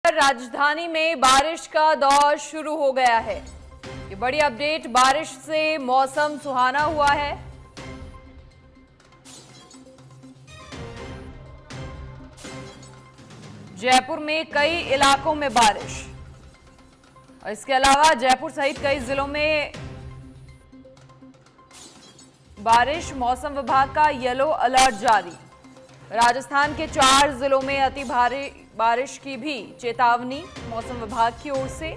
राजधानी में बारिश का दौर शुरू हो गया है। ये बड़ी अपडेट, बारिश से मौसम सुहाना हुआ है। जयपुर में कई इलाकों में बारिश और इसके अलावा जयपुर सहित कई जिलों में बारिश। मौसम विभाग का येलो अलर्ट जारी। राजस्थान के 4 जिलों में अति भारी बारिश की भी चेतावनी मौसम विभाग की ओर से।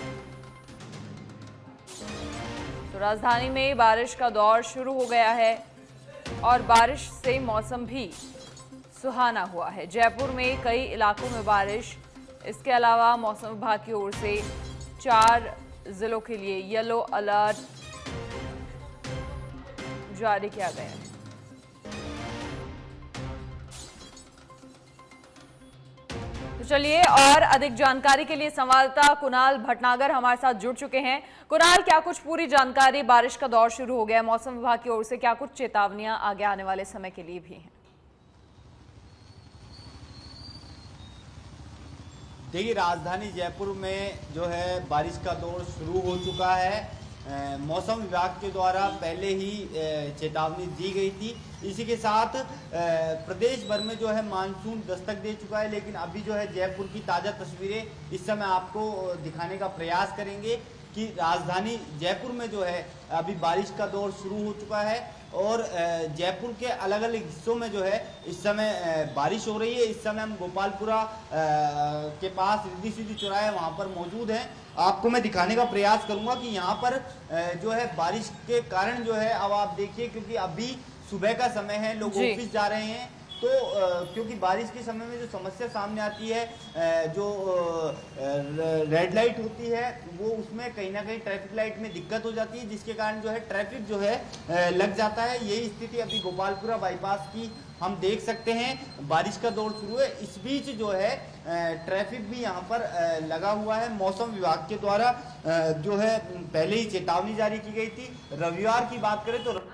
तो राजधानी में बारिश का दौर शुरू हो गया है और बारिश से मौसम भी सुहाना हुआ है। जयपुर में कई इलाकों में बारिश। इसके अलावा मौसम विभाग की ओर से 4 जिलों के लिए येलो अलर्ट जारी किया गया है। तो चलिए और अधिक जानकारी के लिए संवाददाता कुणाल भटनागर हमारे साथ जुड़ चुके हैं। कुणाल, क्या कुछ पूरी जानकारी, बारिश का दौर शुरू हो गया है, मौसम विभाग की ओर से क्या कुछ चेतावनियां आगे आने वाले समय के लिए भी हैं? देखिए, राजधानी जयपुर में जो है बारिश का दौर शुरू हो चुका है। मौसम विभाग के द्वारा पहले ही चेतावनी दी गई थी। इसी के साथ प्रदेश भर में जो है मानसून दस्तक दे चुका है, लेकिन अभी जो है जयपुर की ताज़ा तस्वीरें इस समय आपको दिखाने का प्रयास करेंगे कि राजधानी जयपुर में जो है अभी बारिश का दौर शुरू हो चुका है और जयपुर के अलग अलग हिस्सों में जो है इस समय बारिश हो रही है। इस समय हम गोपालपुरा के पास रिद्धि सिद्धि चौराहे वहाँ पर मौजूद हैं। आपको मैं दिखाने का प्रयास करूँगा कि यहाँ पर जो है बारिश के कारण जो है, अब आप देखिए क्योंकि अभी सुबह का समय है, लोग ऑफिस जा रहे हैं, तो क्योंकि बारिश के समय में जो समस्या सामने आती है, जो रेड लाइट होती है वो उसमें कहीं ना कहीं ट्रैफिक लाइट में दिक्कत हो जाती है, जिसके कारण जो है ट्रैफिक जो है लग जाता है। यही स्थिति अभी गोपालपुरा बाईपास की हम देख सकते हैं। बारिश का दौर शुरू है, इस बीच जो है ट्रैफिक भी यहाँ पर लगा हुआ है। मौसम विभाग के द्वारा जो है पहले ही चेतावनी जारी की गई थी। रविवार की बात करें तो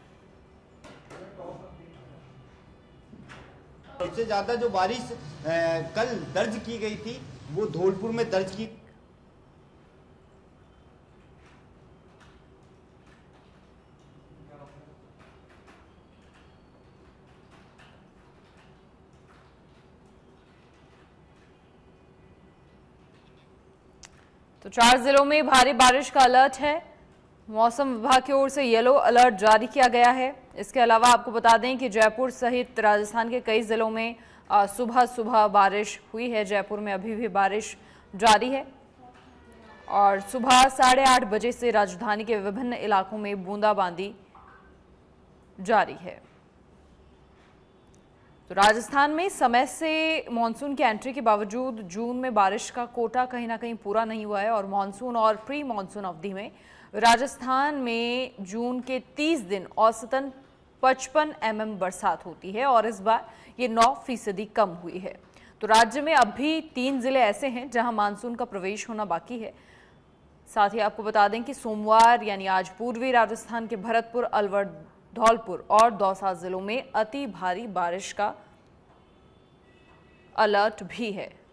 सबसे ज्यादा जो बारिश कल दर्ज की गई थी वो धौलपुर में दर्ज की। तो 4 जिलों में भारी बारिश का अलर्ट है। मौसम विभाग की ओर से येलो अलर्ट जारी किया गया है। इसके अलावा आपको बता दें कि जयपुर सहित राजस्थान के कई जिलों में सुबह सुबह बारिश हुई है। जयपुर में अभी भी बारिश जारी है और सुबह 8:30 बजे से राजधानी के विभिन्न इलाकों में बूंदाबांदी जारी है। तो राजस्थान में समय से मानसून की एंट्री के बावजूद जून में बारिश का कोटा कहीं ना कहीं पूरा नहीं हुआ है और मानसून और प्री मानसून अवधि में राजस्थान में जून के 30 दिन औसतन 55 mm बरसात होती है और इस बार ये 9% कम हुई है। तो राज्य में अब भी 3 जिले ऐसे हैं जहां मानसून का प्रवेश होना बाकी है। साथ ही आपको बता दें कि सोमवार यानी आज पूर्वी राजस्थान के भरतपुर, अलवर, धौलपुर और दौसा जिलों में अति भारी बारिश का अलर्ट भी है।